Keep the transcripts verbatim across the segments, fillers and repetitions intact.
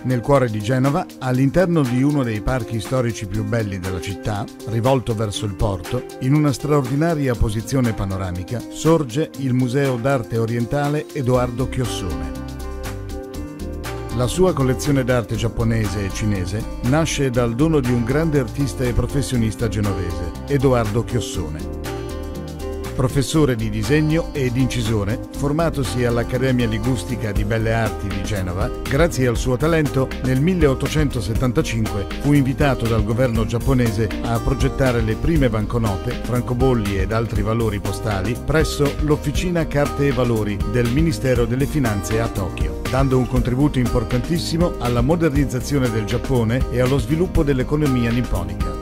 Nel cuore di Genova, all'interno di uno dei parchi storici più belli della città, rivolto verso il porto, in una straordinaria posizione panoramica, sorge il Museo d'Arte Orientale Edoardo Chiossone. La sua collezione d'arte giapponese e cinese nasce dal dono di un grande artista e professionista genovese, Edoardo Chiossone. Professore di disegno ed incisore, formatosi all'Accademia Ligustica di Belle Arti di Genova, grazie al suo talento nel milleottocentosettantacinque fu invitato dal governo giapponese a progettare le prime banconote, francobolli ed altri valori postali presso l'Officina Carte e Valori del Ministero delle Finanze a Tokyo, dando un contributo importantissimo alla modernizzazione del Giappone e allo sviluppo dell'economia nipponica.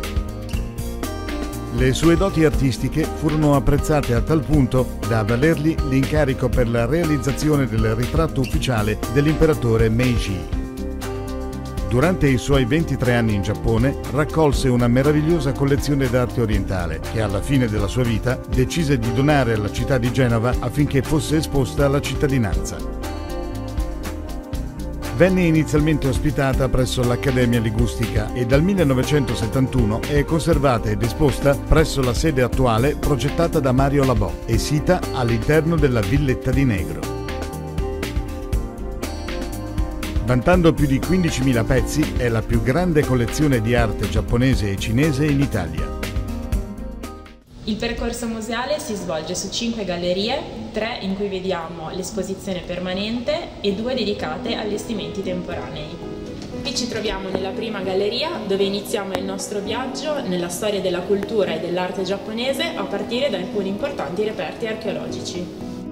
Le sue doti artistiche furono apprezzate a tal punto da valergli l'incarico per la realizzazione del ritratto ufficiale dell'imperatore Meiji. Durante i suoi ventitré anni in Giappone raccolse una meravigliosa collezione d'arte orientale che alla fine della sua vita decise di donare alla città di Genova affinché fosse esposta alla cittadinanza. Venne inizialmente ospitata presso l'Accademia Ligustica e dal millenovecentosettantuno è conservata ed esposta presso la sede attuale progettata da Mario Labò e sita all'interno della Villetta di Negro. Vantando più di quindicimila pezzi, è la più grande collezione di arte giapponese e cinese in Italia. Il percorso museale si svolge su cinque gallerie, tre in cui vediamo l'esposizione permanente e due dedicate a allestimenti temporanei. Qui ci troviamo nella prima galleria, dove iniziamo il nostro viaggio nella storia della cultura e dell'arte giapponese a partire da alcuni importanti reperti archeologici.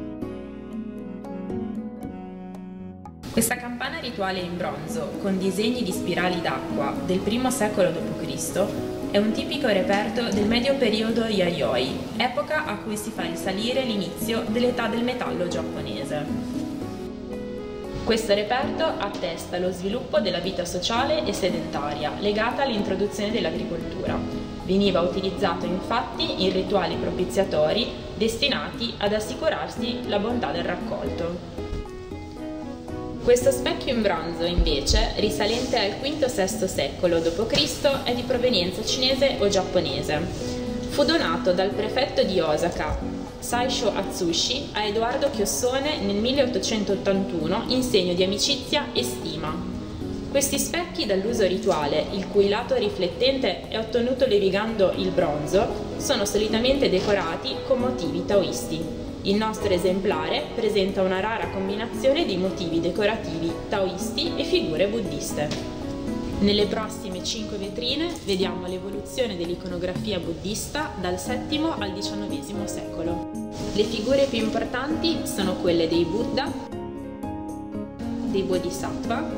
Questa campana rituale in bronzo, con disegni di spirali d'acqua del primo secolo dopo Cristo, è un tipico reperto del medio periodo Yayoi, epoca a cui si fa risalire l'inizio dell'età del metallo giapponese. Questo reperto attesta lo sviluppo della vita sociale e sedentaria legata all'introduzione dell'agricoltura. Veniva utilizzato infatti in rituali propiziatori destinati ad assicurarsi la bontà del raccolto. Questo specchio in bronzo, invece, risalente al quinto-sesto secolo dopo Cristo, è di provenienza cinese o giapponese. Fu donato dal prefetto di Osaka, Saisho Atsushi, a Edoardo Chiossone nel milleottocentottantuno in segno di amicizia e stima. Questi specchi dall'uso rituale, il cui lato riflettente è ottenuto levigando il bronzo, sono solitamente decorati con motivi taoisti. Il nostro esemplare presenta una rara combinazione di motivi decorativi taoisti e figure buddiste. Nelle prossime cinque vetrine vediamo l'evoluzione dell'iconografia buddista dal settimo al diciannovesimo secolo. Le figure più importanti sono quelle dei Buddha, dei Bodhisattva,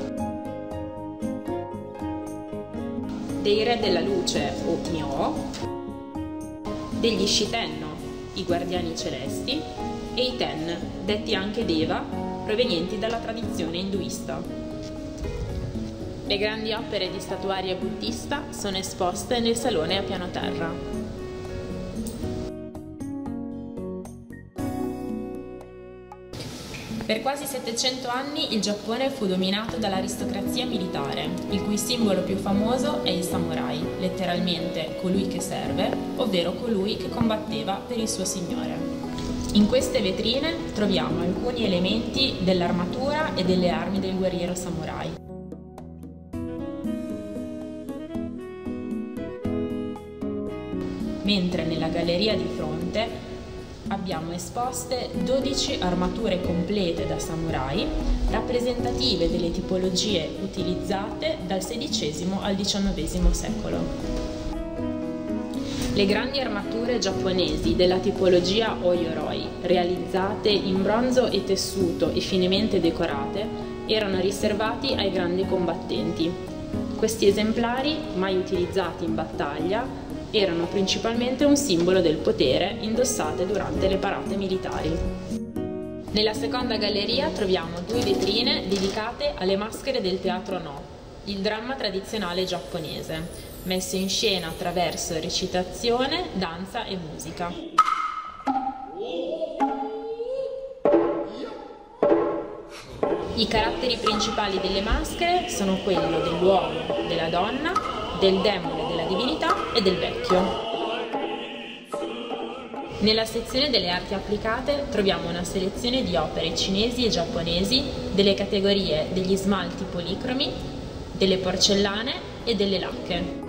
dei Re della Luce o Myo, degli Shitenno, i guardiani celesti, e i Ten, detti anche Deva, provenienti dalla tradizione induista. Le grandi opere di statuaria buddista sono esposte nel salone a piano terra. Per quasi settecento anni il Giappone fu dominato dall'aristocrazia militare, il cui simbolo più famoso è il samurai, letteralmente colui che serve, ovvero colui che combatteva per il suo signore. In queste vetrine troviamo alcuni elementi dell'armatura e delle armi del guerriero samurai. Mentre nella galleria di fronte abbiamo esposte dodici armature complete da samurai, rappresentative delle tipologie utilizzate dal sedicesimo al diciannovesimo secolo. Le grandi armature giapponesi della tipologia Oyoroi, realizzate in bronzo e tessuto e finemente decorate, erano riservati ai grandi combattenti. Questi esemplari, mai utilizzati in battaglia, erano principalmente un simbolo del potere indossate durante le parate militari. Nella seconda galleria troviamo due vetrine dedicate alle maschere del teatro No, il dramma tradizionale giapponese, messo in scena attraverso recitazione, danza e musica. I caratteri principali delle maschere sono quello dell'uomo, della donna, del demone, della divinità e del vecchio. Nella sezione delle arti applicate troviamo una selezione di opere cinesi e giapponesi delle categorie degli smalti policromi, delle porcellane e delle lacche.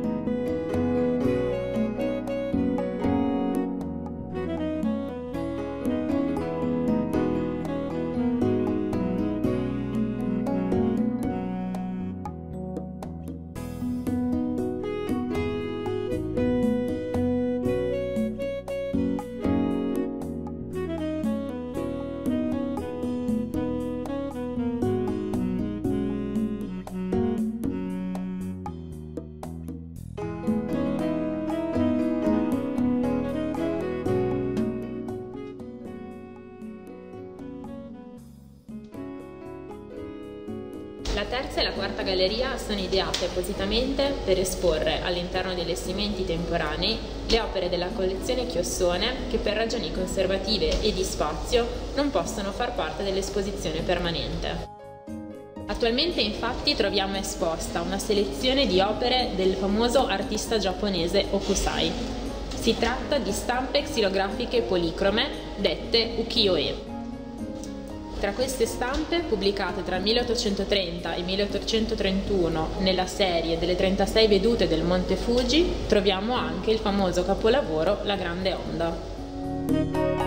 La terza e la quarta galleria sono ideate appositamente per esporre all'interno degli allestimenti temporanei le opere della collezione Chiossone che per ragioni conservative e di spazio non possono far parte dell'esposizione permanente. Attualmente infatti troviamo esposta una selezione di opere del famoso artista giapponese Hokusai. Si tratta di stampe xilografiche policrome dette ukiyo-e. Tra queste stampe, pubblicate tra il milleottocentotrenta e il milleottocentotrentuno nella serie delle trentasei vedute del Monte Fuji, troviamo anche il famoso capolavoro La Grande Onda.